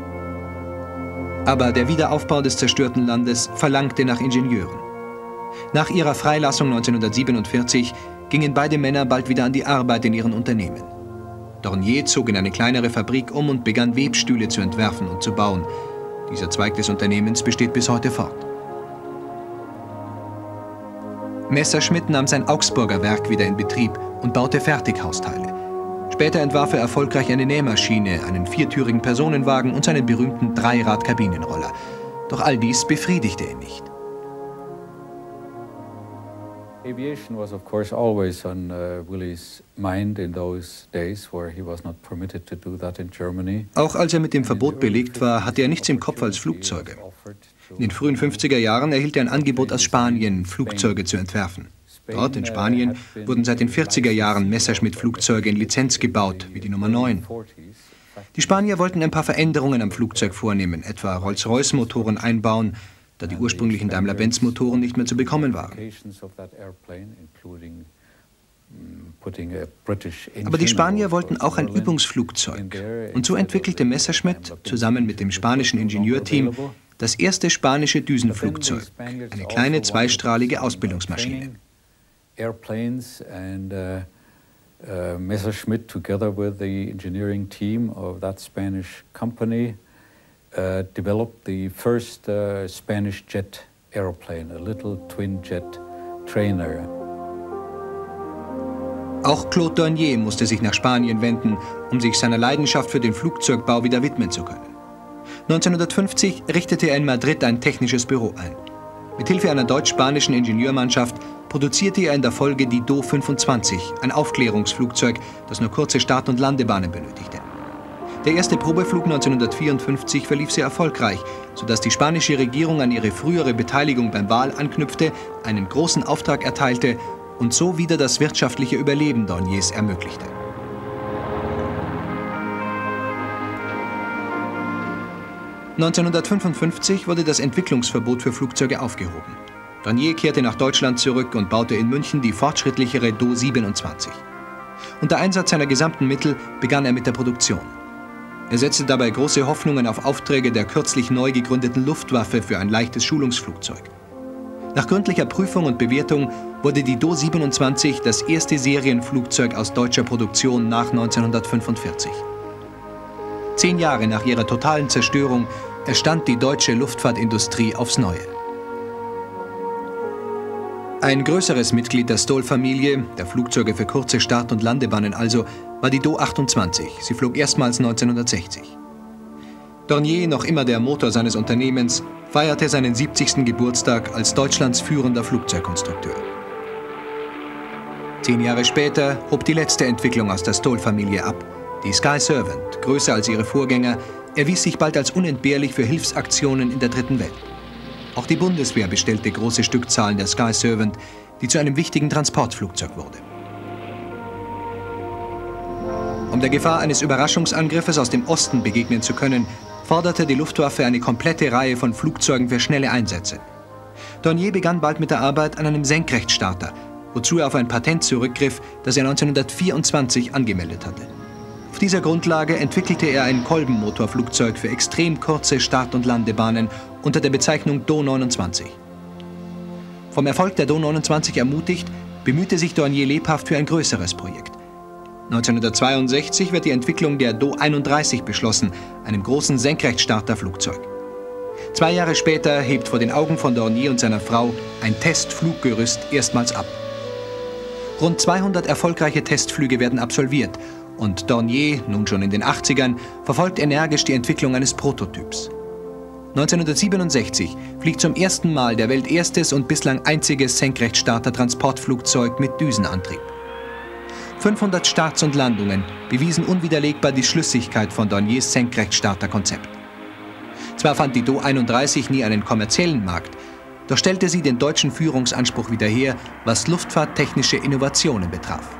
Aber der Wiederaufbau des zerstörten Landes verlangte nach Ingenieuren. Nach ihrer Freilassung neunzehnhundertsiebenundvierzig gingen beide Männer bald wieder an die Arbeit in ihren Unternehmen. Dornier zog in eine kleinere Fabrik um und begann Webstühle zu entwerfen und zu bauen. Dieser Zweig des Unternehmens besteht bis heute fort. Messerschmitt nahm sein Augsburger Werk wieder in Betrieb und baute Fertighausteile. Später entwarf er erfolgreich eine Nähmaschine, einen viertürigen Personenwagen und seinen berühmten Dreirad-Kabinenroller. Doch all dies befriedigte ihn nicht. Aviation was of course always on uh, Willys mind in those days where he was not permitted to do that in Germany. Auch als er mit dem Verbot belegt war, hatte er nichts im Kopf als Flugzeuge. In den frühen fünfziger Jahren erhielt er ein Angebot aus Spanien, Flugzeuge zu entwerfen. Dort in Spanien wurden seit den vierziger Jahren Messerschmitt-Flugzeuge in Lizenz gebaut, wie die Nummer neun. Die Spanier wollten ein paar Veränderungen am Flugzeug vornehmen, etwa Rolls-Royce-Motoren einbauen, da die ursprünglichen Daimler-Benz-Motoren nicht mehr zu bekommen waren. Aber die Spanier wollten auch ein Übungsflugzeug. Und so entwickelte Messerschmitt zusammen mit dem spanischen Ingenieurteam das erste spanische Düsenflugzeug, eine kleine zweistrahlige Ausbildungsmaschine. Airplanes and uh, uh, Messerschmitt, together with the engineering team of that Spanish company, uh, developed the first uh, Spanish jet airplane, a little twin-jet trainer. Auch Claude Dornier musste sich nach Spanien wenden, um sich seiner Leidenschaft für den Flugzeugbau wieder widmen zu können. neunzehnhundertfünfzig richtete er in Madrid ein technisches Büro ein. Mithilfe einer deutsch-spanischen Ingenieurmannschaft produzierte er in der Folge die Do fünfundzwanzig, ein Aufklärungsflugzeug, das nur kurze Start- und Landebahnen benötigte. Der erste Probeflug neunzehnhundertvierundfünfzig verlief sehr erfolgreich, sodass die spanische Regierung an ihre frühere Beteiligung beim Wal anknüpfte, einen großen Auftrag erteilte und so wieder das wirtschaftliche Überleben Dorniers ermöglichte. neunzehnhundertfünfundfünfzig wurde das Entwicklungsverbot für Flugzeuge aufgehoben. Dornier kehrte nach Deutschland zurück und baute in München die fortschrittlichere Do siebenundzwanzig. Unter Einsatz seiner gesamten Mittel begann er mit der Produktion. Er setzte dabei große Hoffnungen auf Aufträge der kürzlich neu gegründeten Luftwaffe für ein leichtes Schulungsflugzeug. Nach gründlicher Prüfung und Bewertung wurde die Do siebenundzwanzig das erste Serienflugzeug aus deutscher Produktion nach neunzehnhundertfünfundvierzig. Zehn Jahre nach ihrer totalen Zerstörung erstand die deutsche Luftfahrtindustrie aufs Neue. Ein größeres Mitglied der Stoll-Familie, der Flugzeuge für kurze Start- und Landebahnen also, war die Do achtundzwanzig. Sie flog erstmals neunzehnhundertsechzig. Dornier, noch immer der Motor seines Unternehmens, feierte seinen siebzigsten Geburtstag als Deutschlands führender Flugzeugkonstrukteur. Zehn Jahre später hob die letzte Entwicklung aus der Stoll-Familie ab. Die Sky Servant, größer als ihre Vorgänger, erwies sich bald als unentbehrlich für Hilfsaktionen in der Dritten Welt. Auch die Bundeswehr bestellte große Stückzahlen der Sky Servant, die zu einem wichtigen Transportflugzeug wurde. Um der Gefahr eines Überraschungsangriffes aus dem Osten begegnen zu können, forderte die Luftwaffe eine komplette Reihe von Flugzeugen für schnelle Einsätze. Dornier begann bald mit der Arbeit an einem Senkrechtstarter, wozu er auf ein Patent zurückgriff, das er neunzehnhundertvierundzwanzig angemeldet hatte. Auf dieser Grundlage entwickelte er ein Kolbenmotorflugzeug für extrem kurze Start- und Landebahnen unter der Bezeichnung Do neunundzwanzig. Vom Erfolg der Do neunundzwanzig ermutigt, bemühte sich Dornier lebhaft für ein größeres Projekt. neunzehnhundertzweiundsechzig wird die Entwicklung der Do einunddreißig beschlossen, einem großen Senkrechtstarterflugzeug. Zwei Jahre später hebt vor den Augen von Dornier und seiner Frau ein Testfluggerüst erstmals ab. Rund zweihundert erfolgreiche Testflüge werden absolviert und Dornier, nun schon in den achtzigern, verfolgt energisch die Entwicklung eines Prototyps. neunzehnhundertsiebenundsechzig fliegt zum ersten Mal der welterstes und bislang einziges Senkrechtstarter-Transportflugzeug mit Düsenantrieb. fünfhundert Starts und Landungen bewiesen unwiderlegbar die Schlüssigkeit von Dorniers Senkrechtstarter-Konzept. Zwar fand die Do einunddreißig nie einen kommerziellen Markt, doch stellte sie den deutschen Führungsanspruch wieder her, was luftfahrttechnische Innovationen betraf.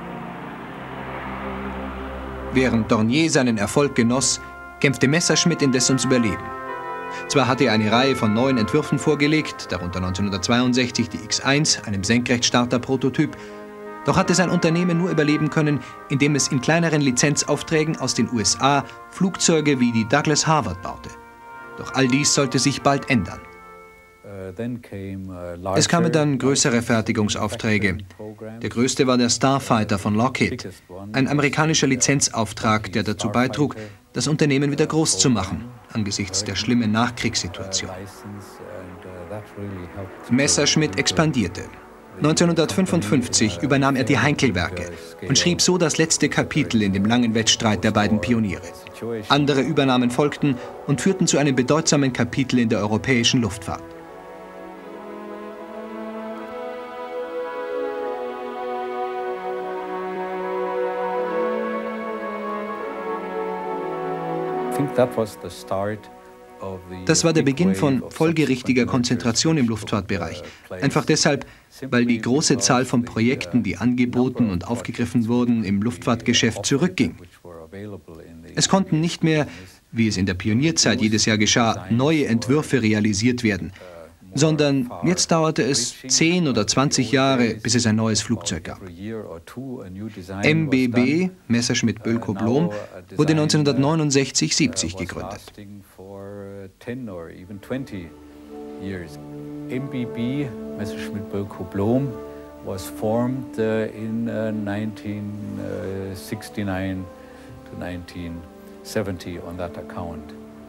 Während Dornier seinen Erfolg genoss, kämpfte Messerschmitt indes ums Überleben. Zwar hatte er eine Reihe von neuen Entwürfen vorgelegt, darunter neunzehnhundertzweiundsechzig die X eins, einem Senkrechtstarter-Prototyp, doch hatte sein Unternehmen nur überleben können, indem es in kleineren Lizenzaufträgen aus den U S A Flugzeuge wie die Douglas Harvard baute. Doch all dies sollte sich bald ändern. Es kamen dann größere Fertigungsaufträge. Der größte war der Starfighter von Lockheed, ein amerikanischer Lizenzauftrag, der dazu beitrug, das Unternehmen wieder groß zu machen, angesichts der schlimmen Nachkriegssituation. Messerschmitt expandierte. neunzehnhundertfünfundfünfzig übernahm er die Heinkel-Werke und schrieb so das letzte Kapitel in dem langen Wettstreit der beiden Pioniere. Andere Übernahmen folgten und führten zu einem bedeutsamen Kapitel in der europäischen Luftfahrt. Das war der Beginn von folgerichtiger Konzentration im Luftfahrtbereich. Einfach deshalb, weil die große Zahl von Projekten, die angeboten und aufgegriffen wurden, im Luftfahrtgeschäft zurückging. Es konnten nicht mehr, wie es in der Pionierzeit jedes Jahr geschah, neue Entwürfe realisiert werden, sondern jetzt dauerte es zehn oder zwanzig Jahre, bis es ein neues Flugzeug gab. M B B, Messerschmitt Bölkow Blohm, wurde neunzehnhundertneunundsechzig siebzig gegründet. M B B, Messerschmitt Bölkow Blohm, was formed uh, in uh, nineteen sixty-nine to nineteen seventy on that account.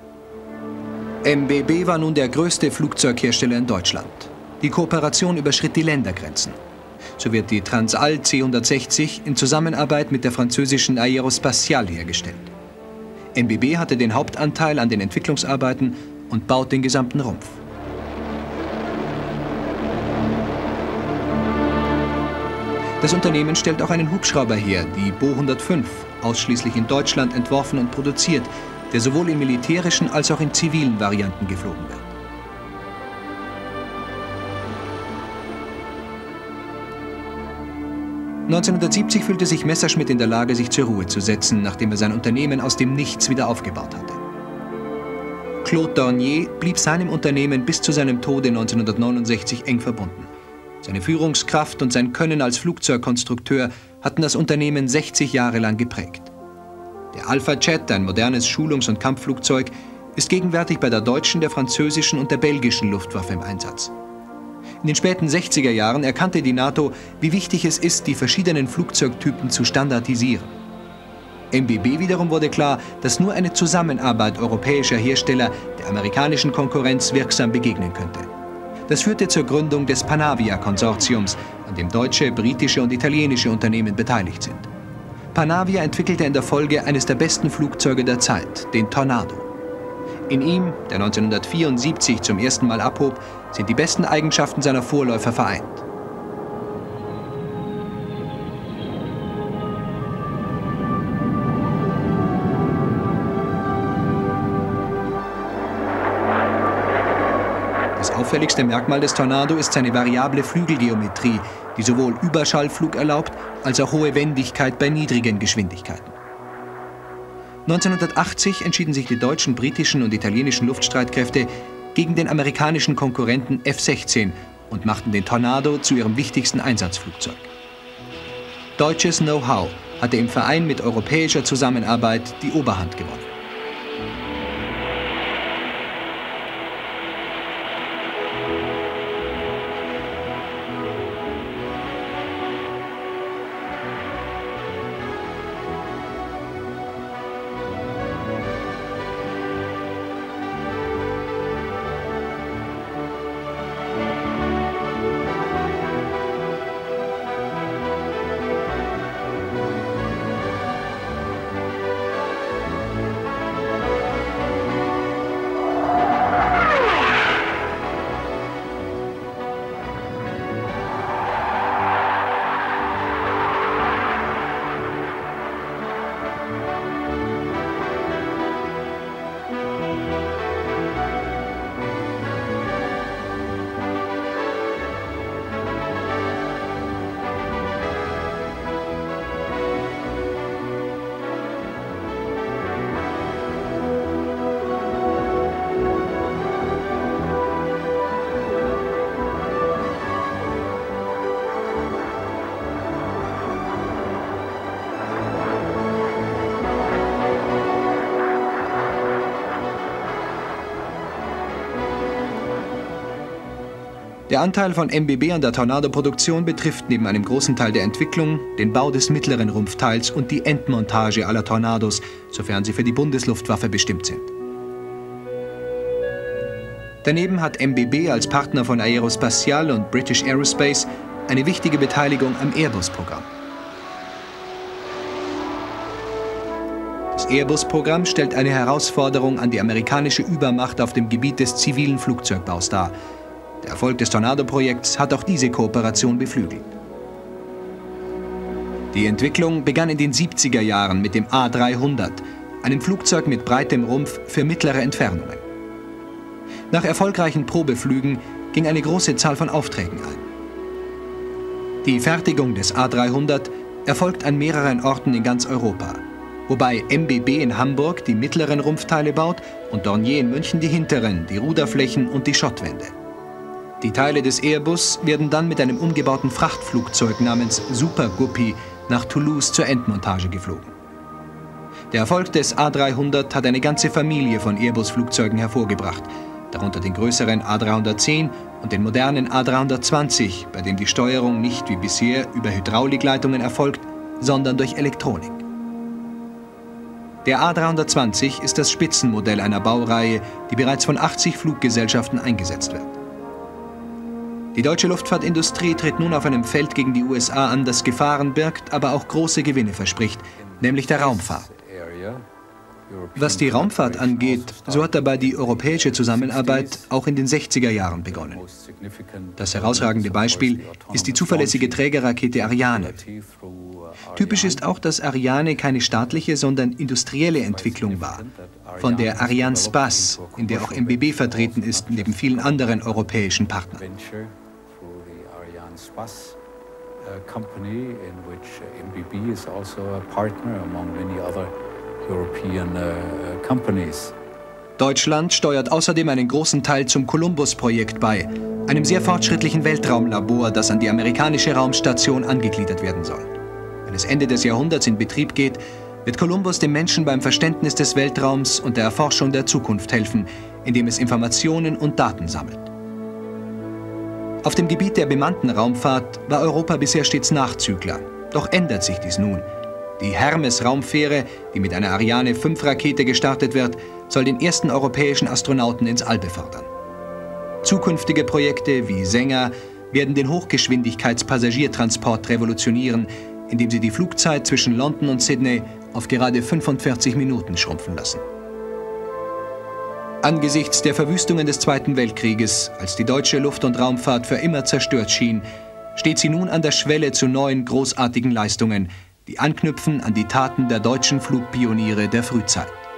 M B B war nun der größte Flugzeughersteller in Deutschland. Die Kooperation überschritt die Ländergrenzen. So wird die Transall C hundertsechzig in Zusammenarbeit mit der französischen Aerospatiale hergestellt. M B B hatte den Hauptanteil an den Entwicklungsarbeiten und baut den gesamten Rumpf. Das Unternehmen stellt auch einen Hubschrauber her, die Bo hundertfünf, ausschließlich in Deutschland entworfen und produziert, der sowohl in militärischen als auch in zivilen Varianten geflogen wird. neunzehnhundertsiebzig fühlte sich Messerschmitt in der Lage, sich zur Ruhe zu setzen, nachdem er sein Unternehmen aus dem Nichts wieder aufgebaut hatte. Claude Dornier blieb seinem Unternehmen bis zu seinem Tode neunzehnhundertneunundsechzig eng verbunden. Seine Führungskraft und sein Können als Flugzeugkonstrukteur hatten das Unternehmen sechzig Jahre lang geprägt. Der Alpha Jet, ein modernes Schulungs- und Kampfflugzeug, ist gegenwärtig bei der deutschen, der französischen und der belgischen Luftwaffe im Einsatz. In den späten sechziger Jahren erkannte die NATO, wie wichtig es ist, die verschiedenen Flugzeugtypen zu standardisieren. M B B wiederum wurde klar, dass nur eine Zusammenarbeit europäischer Hersteller der amerikanischen Konkurrenz wirksam begegnen könnte. Das führte zur Gründung des Panavia-Konsortiums, an dem deutsche, britische und italienische Unternehmen beteiligt sind. Panavia entwickelte in der Folge eines der besten Flugzeuge der Zeit, den Tornado. In ihm, der neunzehnhundertvierundsiebzig zum ersten Mal abhob, sind die besten Eigenschaften seiner Vorläufer vereint. Das auffälligste Merkmal des Tornado ist seine variable Flügelgeometrie, die sowohl Überschallflug erlaubt, als auch hohe Wendigkeit bei niedrigen Geschwindigkeiten. neunzehnhundertachtzig entschieden sich die deutschen, britischen und italienischen Luftstreitkräfte gegen den amerikanischen Konkurrenten F sechzehn und machten den Tornado zu ihrem wichtigsten Einsatzflugzeug. Deutsches Know-how hatte im Verein mit europäischer Zusammenarbeit die Oberhand gewonnen. Der Anteil von M B B an der Tornado-Produktion betrifft neben einem großen Teil der Entwicklung den Bau des mittleren Rumpfteils und die Endmontage aller Tornados, sofern sie für die Bundesluftwaffe bestimmt sind. Daneben hat M B B als Partner von Aerospatiale und British Aerospace eine wichtige Beteiligung am Airbus-Programm. Das Airbus-Programm stellt eine Herausforderung an die amerikanische Übermacht auf dem Gebiet des zivilen Flugzeugbaus dar. Der Erfolg des Tornado-Projekts hat auch diese Kooperation beflügelt. Die Entwicklung begann in den siebziger Jahren mit dem A dreihundert, einem Flugzeug mit breitem Rumpf für mittlere Entfernungen. Nach erfolgreichen Probeflügen ging eine große Zahl von Aufträgen ein. Die Fertigung des A dreihundert erfolgt an mehreren Orten in ganz Europa, wobei M B B in Hamburg die mittleren Rumpfteile baut und Dornier in München die hinteren, die Ruderflächen und die Schottwände. Die Teile des Airbus werden dann mit einem umgebauten Frachtflugzeug namens Super Guppy nach Toulouse zur Endmontage geflogen. Der Erfolg des A dreihundert hat eine ganze Familie von Airbus-Flugzeugen hervorgebracht, darunter den größeren A dreihundertzehn und den modernen A dreihundertzwanzig, bei dem die Steuerung nicht wie bisher über Hydraulikleitungen erfolgt, sondern durch Elektronik. Der A dreihundertzwanzig ist das Spitzenmodell einer Baureihe, die bereits von achtzig Fluggesellschaften eingesetzt wird. Die deutsche Luftfahrtindustrie tritt nun auf einem Feld gegen die U S A an, das Gefahren birgt, aber auch große Gewinne verspricht, nämlich der Raumfahrt. Was die Raumfahrt angeht, so hat dabei die europäische Zusammenarbeit auch in den sechziger Jahren begonnen. Das herausragende Beispiel ist die zuverlässige Trägerrakete Ariane. Typisch ist auch, dass Ariane keine staatliche, sondern industrielle Entwicklung war. Von der Arianespace, in der auch M B B vertreten ist, neben vielen anderen europäischen Partnern. Deutschland steuert außerdem einen großen Teil zum Columbus-Projekt bei, einem sehr fortschrittlichen Weltraumlabor, das an die amerikanische Raumstation angegliedert werden soll. Wenn es Ende des Jahrhunderts in Betrieb geht, wird Columbus dem Menschen beim Verständnis des Weltraums und der Erforschung der Zukunft helfen, indem es Informationen und Daten sammelt. Auf dem Gebiet der bemannten Raumfahrt war Europa bisher stets Nachzügler. Doch ändert sich dies nun. Die Hermes-Raumfähre, die mit einer Ariane fünf Rakete gestartet wird, soll den ersten europäischen Astronauten ins All befördern. Zukünftige Projekte wie Sänger werden den Hochgeschwindigkeitspassagiertransport revolutionieren, indem sie die Flugzeit zwischen London und Sydney auf gerade fünfundvierzig Minuten schrumpfen lassen. Angesichts der Verwüstungen des Zweiten Weltkrieges, als die deutsche Luft- und Raumfahrt für immer zerstört schien, steht sie nun an der Schwelle zu neuen großartigen Leistungen, die anknüpfen an die Taten der deutschen Flugpioniere der Frühzeit.